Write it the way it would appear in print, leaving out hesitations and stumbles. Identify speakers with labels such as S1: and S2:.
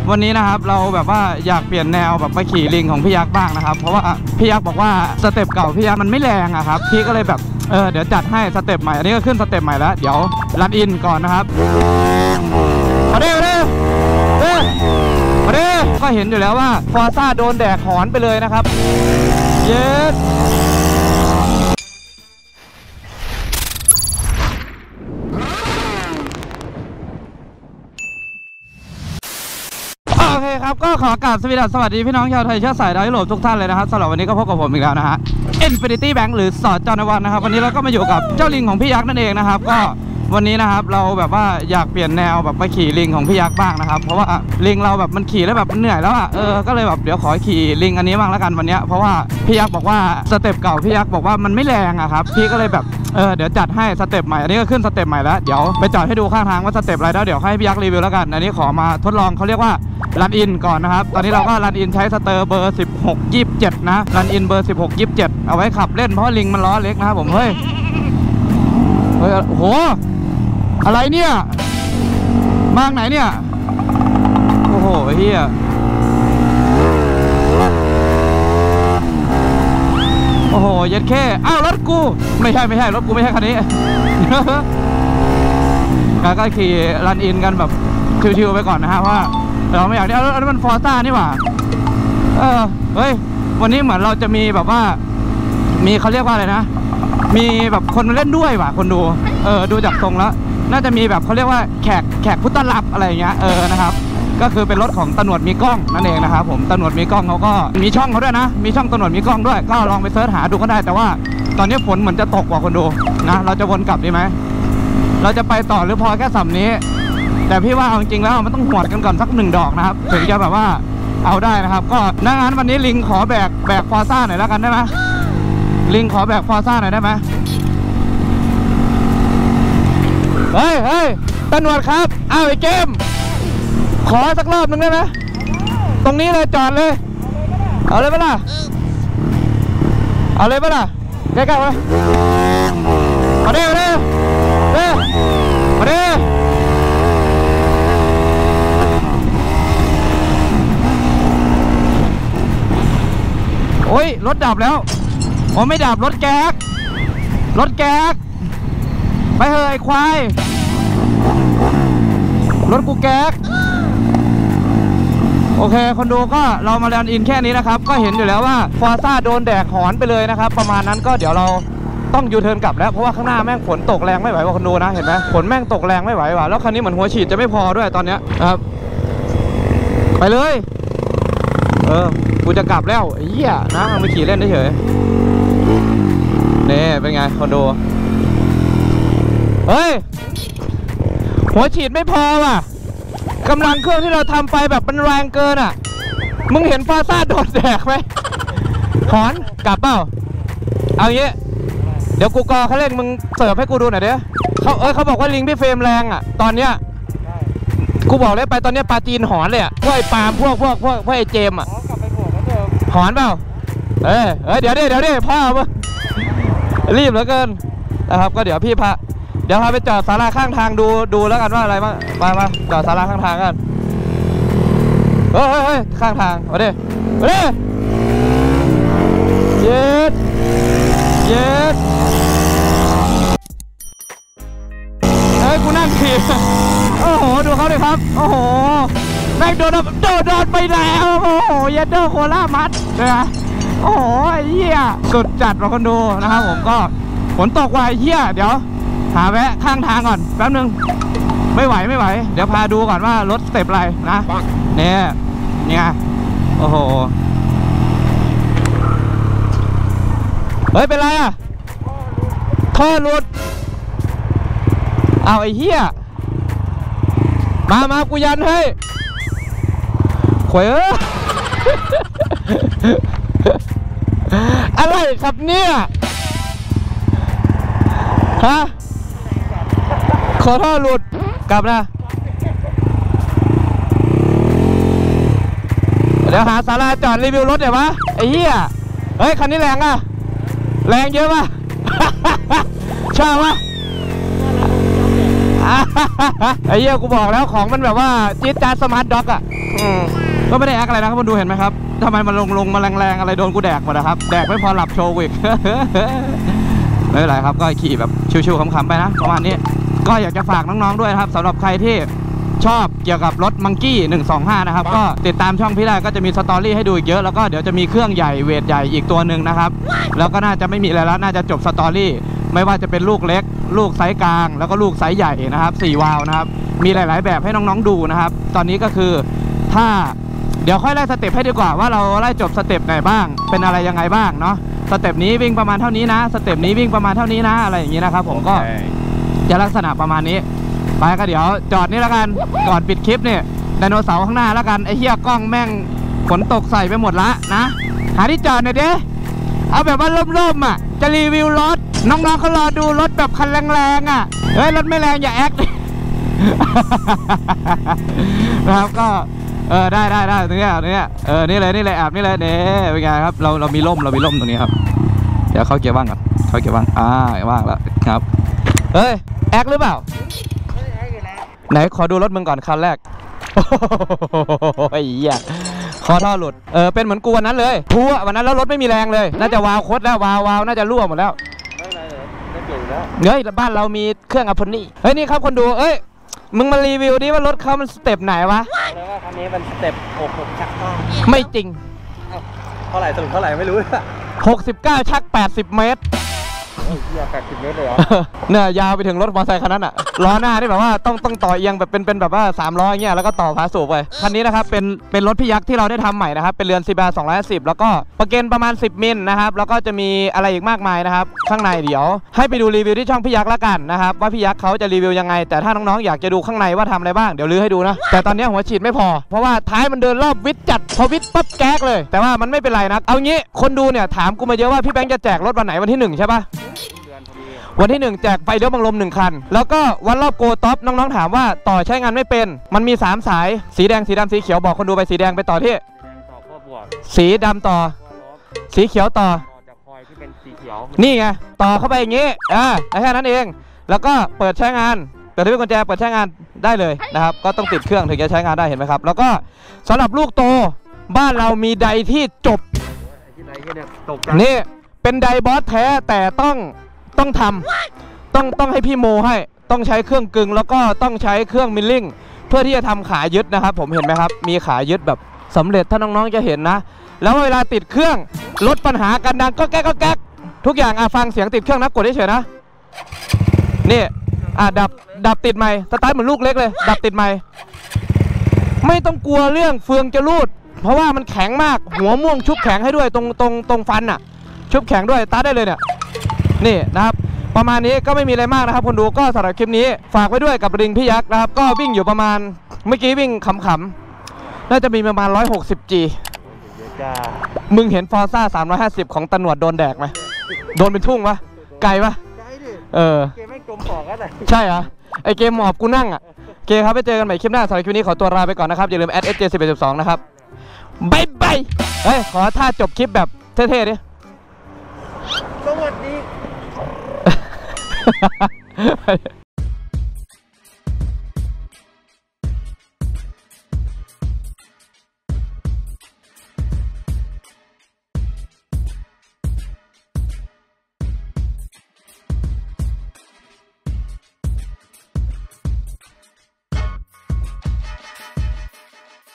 S1: วันนี้นะครับเราแบบว่าอยากเปลี่ยนแนวแบบไปขี่ลิงของพี่ยักษ์บ้างนะครับเพราะว่าพี่ยักษ์บอกว่าสเต็ปเก่าพี่ยักษ์มันไม่แรงอะครับพี่ก็เลยแบบเดี๋ยวจัดให้สเต็ปใหม่อันนี้ก็ขึ้นสเต็ปใหม่แล้วเดี๋ยวรันอินก่อนนะครับมาดิก็เห็นอยู่แล้วว่าฟอร์ซ่าโดนแดกหอนไปเลยนะครับเย็ดโอเคครับก็ขอกราบสวัสดีพี่น้องชาวไทยเชื้อสายดาวยุโรปทุกท่านเลยนะครับสำหรับวันนี้ก็พบกับผมอีกแล้วนะฮะ Infinity Bank หรือสอดจอนวันนะครับวันนี้เราก็มาอยู่กับเจ้าลิงของพี่ยักษ์นั่นเองนะครับก็วันนี้นะครับเราแบบว่าอยากเปลี่ยนแนวแบบไปขี่ลิงของพี่ยักษ์บ้างนะครับเพราะว่าลิงเราแบบมันขี่แล้วแบบมันเหนื่อยแล้วอ่ะก็เลยแบบเดี๋ยวขอขี่ลิงอันนี้บ้างแล้วกันวันนี้เพราะว่าพี่ยักษ์บอกว่าสเต็ปเก่าพี่ยักษ์บอกว่ามันไม่แรงอ่ะครับพี่ก็เลยแบบเดี๋ยวจัดให้สเต็ปใหม่อันนี้ก็ขึ้นสเต็ปใหม่แล้วเดี๋ยวไปจอดให้ดูข้างทางว่าสเต็ปอะไรแล้วเดี๋ยวให้พี่ยักษ์รีวิวแล้วกันอันนี้ขอมาทดลองเขาเรียกว่ารันอินก่อนนะครับตอนนี้เราก็รันอินใช้สเตอร์เบอร์16-27นะรันอินเบอร์16-27เอาไว้ขับเล่นเพราะลิงมันล้อเล็กนะครับผมเฮ้ยโอ้โหอะไรเนี่ยมากไหนเนี่ยโอ้โหเฮียโอ้โหเย็ดแค่อ้าวรถกูไม่ใช่รถกูไม่ใช่คันนี้ ก็ขี่รันอินกันแบบชิวๆไปก่อนนะฮะว่าเราไม่อยากได้แล้วมันฟอร์ซ่านี่หว่าเฮ้ยวันนี้เหมือนเราจะมีแบบว่ามีเขาเรียกว่าอะไรนะมีแบบคนมาเล่นด้วยว่ะคนดูดูจากทรงแล้วน่าจะมีแบบเขาเรียกว่าแขกผู้ต้อนรับอะไรอย่างเงี้ยนะครับก็คือเป็นรถของตำรวจมีกล้องนั่นเองนะครับผมตำรวจมีกล้องเขาก็มีช่องเขาด้วยนะมีช่องตำรวจมีกล้องด้วยก็ลองไปเสิร์ชหาดูก็ได้แต่ว่าตอนนี้ฝนเหมือนจะตกกว่าคนดูนะเราจะวนกลับดีไหมเราจะไปต่อหรือพอแค่สัมนี้แต่พี่ว่าเอาจริงแล้วมันต้องหวดกันก่อนสัก1 ดอกนะครับถึงจะแบบว่าเอาได้นะครับก็ดังนั้นวันนี้ลิงขอแบกฟอร์ซ่าหน่อยแล้วกันได้ไหมลิงขอแบกฟอร์ซ่าหน่อยได้ไหมเฮ้ยตำรวจครับเอาไอ้เกมขอสักรอบหนึ่งได้ไหมตรงนี้เลยจอดเลยเอาเลยปะล่ะใกล้ๆมามาดิโอ้ยรถดับแล้วโอ้ไม่ดับรถแก๊กไปเฮ้ยควายรถกูแก๊กโอเคคนดูก็เรามาเรียนอินแค่นี้นะครับก็เห็นอยู่แล้วว่าฟอร์ซ่าโดนแดกหอนไปเลยนะครับประมาณนั้นก็เดี๋ยวเราต้องยูเทิร์นกลับแล้วเพราะว่าข้างหน้าแม่งฝนตกแรงไม่ไหวว่ะคนดูนะเห็นไหมฝนแม่งตกแรงไม่ไหวว่ะแล้วคันนี้เหมือนหัวฉีดจะไม่พอด้วยตอนเนี้ยครับไปเลยกูจะกลับแล้วไอ้เหี้ยนะมันไปขี่เล่นเฉยนี่เป็นไงคนดูเฮ้ยหัวฉีดไม่พอว่ะกำลังเครื่องที่เราทำไปแบบมันแรงเกินอ่ะมึงเห็นฟอร์ซ่าโดนแดกไหมหอนกลับเปล่าเอางี้เดี๋ยวกูกอเขาเล่นมึงเสิร์ฟให้กูดูหน่อยเดี๋ยวเขาบอกว่าลิงพี่เฟรมแรงอ่ะตอนเนี้ยกูบอกเลยไปตอนเนี้ยปลาจีนหอนเลยอ่ะพวกไอ้ปาล์มพวกไอ้เจมอ่ะหอนเปล่าเดี๋ยวดิพ่อมึงรีบเหลือเกินนะครับก็เดี๋ยวพี่พาไปจอดศาลาข้างทางดูแล้วกันว่าอะไรบ้างมาจอดศาลาข้างทางกันเฮ้ยข้างทางมาดิเย็ดเฮ้ยกูนั่งขี่โอ้โหดูเขาดิครับโอ้โหแม่งโดนไปแล้วโอ้โหเย็ดเดอร์โคล่ามัดเลยนะโอ้โหเหี้ยสุดจัดมาคนดูนะครับผมก็ฝนตกว่ะเหี้ยเดี๋ยวหาแวะข้างทางก่อนแป๊บนึงไม่ไหวเดี๋ยวพาดูก่อนว่ารถสเต็ปอะไรนะเนี่ยโอ้โหเฮ้ยเป็นไรอ่ะท่อหลุดเอาไอ้เหี้ยมากูยันให้ขวยอะไรครับเนี่ยฮะขอท่อหลุดกลับนะเดี๋ยวหาศาลาจอดรีวิวรถเดี๋ยววะไอ้เหี้ยเฮ้ยคันนี้แรงอ่ะแรงเยอะป่ะชอบป่ะไอ้เหี้ยกูบอกแล้วของมันแบบว่าจี๊ดจ๊าดสมาร์ทด็อกอ่ะก็ไม่ได้แอคอะไรนะครับคุณดูเห็นไหมครับทำไมมันลงมาแรงๆอะไรโดนกูแดกหมดนะครับแดกไม่พอหลับโชว์อีก ไม่เป็นไรครับก็ขี่แบบชิวๆขำๆไปนะประมาณนี้ก็อยากจะฝากน้องๆด้วยนะครับสำหรับใครที่ชอบเกี่ยวกับรถมังกี้125นะครับก็ติดตามช่องพี่ได้ก็จะมีสตอรี่ให้ดูอีกเยอะแล้วก็เดี๋ยวจะมีเครื่องใหญ่เวทใหญ่อีกตัวหนึ่งนะครับแล้วก็น่าจะไม่มีอะไรแล้วน่าจะจบสตอรี่ไม่ว่าจะเป็นลูกเล็กลูกไซส์กลางแล้วก็ลูกไซส์ใหญ่นะครับ4วาล์วนะครับมีหลายๆแบบให้น้องๆดูนะครับตอนนี้ก็คือถ้าเดี๋ยวค่อยไล่สเต็ปให้ดีกว่าว่าเราไล่จบสเต็ปไหนบ้างเป็นอะไรยังไงบ้างเนาะสเต็ปนี้วิ่งประมาณเท่านี้นะสเต็ปนี้วิ่งประมาณเท่านี้นะอะไรอย่างนี้นะครับผมก็จะลักษณะประมาณนี้ไปก็เดี๋ยวจอดนี่แล้วกันก่อนปิดคลิปเนี่ยไดโนเสาร์ข้างหน้าแล้วกันไอ้เหี้ยกล้องแม่งฝนตกใส่ไปหมดละนะหาที่จอดหน่อยเด้เอาแบบว่าร่มๆอ่ะจะรีวิวรถน้องๆเขารอดูรถแบบคันแรงๆอ่ะเฮ้ยรถไม่แรงอย่าแอค นะครับก็ได้ตรงนี้นี่เลยแอบนี่เลยเนี่ยเป็นไงครับเรามีร่มตรงนี้ครับเดี๋ยวเขาเกียร์ว่างก่อนเขาเกียร์ว่างว่างแล้วครับเฮ้ยแอคหรือเปล่าไหนขอดูรถมึงก่อนคันแรกโอ้ยเหี้ยคอท่อหลุดเป็นเหมือนกูวันนั้นเลยทั่ววันนั้นแล้วรถไม่มีแรงเลยน่าจะวาล์วคดแล้ววาล์วน่าจะรั่วหมดแล้วไม่เก่งแล้วเฮ้ยบ้านเรามีเครื่องอัพพนี่เฮ้ยนี่ครับคนดูเอ้ยมึงมารีวิวดิว่ารถเขามันสเต็ปไหนวะเลยว่าคันนี้มันสเต็ป66ชักไม่จริงเท่าไหร่สรุปเท่าไหร่ไม่รู้69ชัก80 เมตร80 เมตรเลยเหรอเนี่ยยาวไปถึงรถมอเตอร์ไซค์คันนั้นอ่ะล้อหน้าที่แบบว่าต้องต่อเอียงแบบเป็นแบบว่า3ล้ออย่างเงี้ยแล้วก็ต่อพาสูบไปคันนี้นะครับเป็นรถพี่ยักษ์ที่เราได้ทำใหม่นะครับเป็นเรือนCBR 210แล้วก็ประเกณฑ์ประมาณ10 มิลนะครับแล้วก็จะมีอะไรอีกมากมายนะครับข้างในเดี๋ยวให้ไปดูรีวิวที่ช่องพี่ยักษ์ละกันนะครับว่าพี่ยักษ์เขาจะรีวิวยังไงแต่ถ้าน้องๆอยากจะดูข้างในว่าทำอะไรบ้างเดี๋ยวลื้อให้ดูนะแต่ตอนนี้หัวฉีดไม่พอเพราะว่าท้ายมันเดินรอบวิดจัดพอวิดปั๊บแก๊กเลยแต่ว่ามันไม่เป็นไรนะเอางี้คนดูเนี่ยถามกูมาเยอะว่าพี่แบงค์จะแจกรถวันไหนวันที่1ใช่ปะวันที่1แจกไฟเลี้ยวบังลม1 คันแล้วก็วันรอบโกท็อปน้องๆถามว่าต่อใช้งานไม่เป็นมันมี3 สายสีแดงสีดำสีเขียวบอกคนดูไปสีแดงไปต่อที่สีดำต่อสีเขียวต่อจากคอยที่เป็นสีเขียวนี่ไงต่อเข้าไปอย่างงี้แค่นั้นเองแล้วก็เปิดใช้งานเปิดที่กุญแจเปิดใช้งานได้เลยนะครับก็ต้องติดเครื่องถึงจะใช้งานได้เห็นไหมครับแล้วก็สำหรับลูกโตบ้านเรามีไดที่จบนี่เป็นไดบอสแท้แต่ต้องทำต้องให้พี่โมให้ต้องใช้เครื่องกึ่งแล้วก็ต้องใช้เครื่องมิลลิ่งเพื่อที่จะทำขายึดนะครับผมเห็นไหมครับมีขายึดแบบสำเร็จถ้าน้องๆจะเห็นนะแล้วเวลาติดเครื่องลดปัญหาการดังก็แก๊กทุกอย่างฟังเสียงติดเครื่องนะกดเฉยๆนะนี่ดับติดใหม่สตาร์ทเหมือนลูกเล็กเลยดับติดใหม่ไม่ต้องกลัวเรื่องเฟืองจะรูดเพราะว่ามันแข็งมากหัวม่วงชุบแข็งให้ด้วยตรงฟันอ่ะชุบแข็งด้วยสตาร์ทได้เลยเนี่ยนี่นะครับประมาณนี้ก็ไม่มีอะไรมากนะครับคนดูก็สำหรับคลิปนี้ฝากไว้ด้วยกับริงพี่ยักษ์นะครับก็วิ่งอยู่ประมาณเมื่อกี้วิ่งขำๆน่าจะมีประมาณ160G มึงเห็นฟอร์ซ่า350ของตะหนวดโดนแดกไหมโดนเป็นทุ่งปะไกลปะเกมไม่จมหมอบกันเลยใช่เหรอไอเกมหมอบกูนั่งอ่ะเกมครับไปเจอกันใหม่คลิปหน้าสำหรับคลิปนี้ขอตัวลาไปก่อนนะครับอย่าลืม@sj1112นะครับบายเฮ้ยขอท่าจบคลิปแบบเท่ๆดิสวัสดี